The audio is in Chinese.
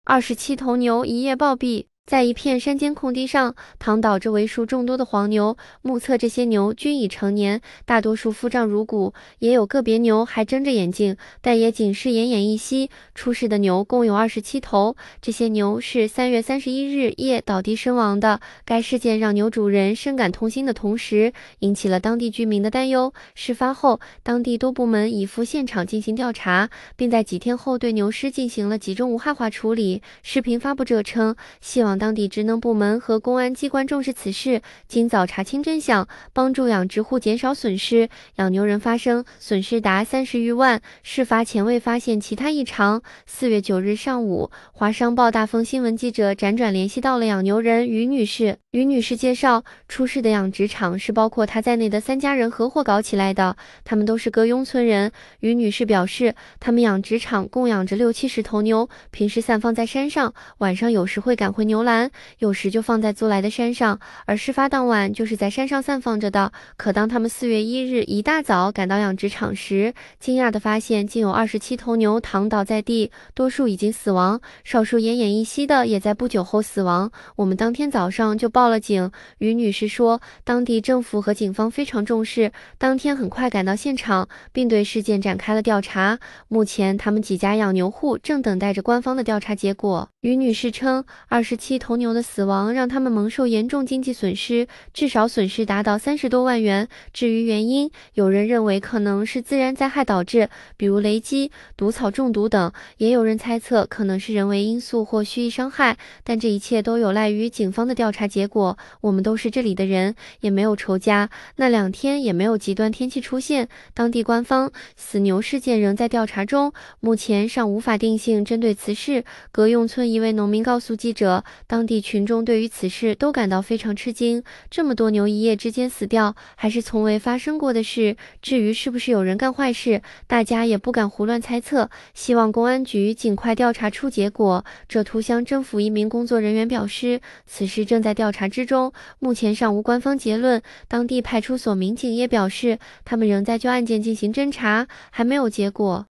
27头牛一夜暴毙。在一片山间空地上，躺倒着为数众多的黄牛。目测这些牛均已成年，大多数腹胀如鼓，也有个别牛还睁着眼睛，但也仅是奄奄一息。出事的牛共有27头，这些牛是3月31日夜倒地身亡的。该事件让牛主人深感痛心的同时，引起了当地居民的担忧。事发后，当地多部门已赴现场进行调查，并在几天后对牛尸进行了集中无害化处理。视频发布者称，希望当地职能部门和公安机关重视此事，尽早查清真相，帮助养殖户减少损失。养牛人发声，损失达30余万，事发前未发现其他异常。4月9日上午，华商报大风新闻记者辗转联系到了养牛人于女士。于女士介绍，出事的养殖场是包括她在内的3家人合伙搞起来的，他们都是歌雍村人。于女士表示，他们养殖场共养着60-70头牛，平时散放在山上，晚上有时会赶回牛栏，有时就放在租来的山上，而事发当晚就是在山上散放着的。可当他们4月1日一大早赶到养殖场时，惊讶地发现竟有27头牛躺倒在地，多数已经死亡，少数奄奄一息的也在不久后死亡。我们当天早上就报了警。于女士说，当地政府和警方非常重视，当天很快赶到现场，并对事件展开了调查。目前他们几家养牛户正等待着官方的调查结果。于女士称，27头牛的死亡让他们蒙受严重经济损失，至少损失达到30多万元。至于原因，有人认为可能是自然灾害导致，比如雷击、毒草中毒等，也有人猜测可能是人为因素或蓄意伤害，但这一切都有赖于警方的调查结果。我们都是这里的人，也没有仇家，那2天也没有极端天气出现。当地官方死牛事件仍在调查中，目前尚无法定性。针对此事，葛永村一位农民告诉记者，当地群众对于此事都感到非常吃惊，这么多牛一夜之间死掉，还是从未发生过的事。至于是不是有人干坏事，大家也不敢胡乱猜测，希望公安局尽快调查出结果。浙图乡政府一名工作人员表示，此事正在调查之中，目前尚无官方结论。当地派出所民警也表示，他们仍在就案件进行侦查，还没有结果。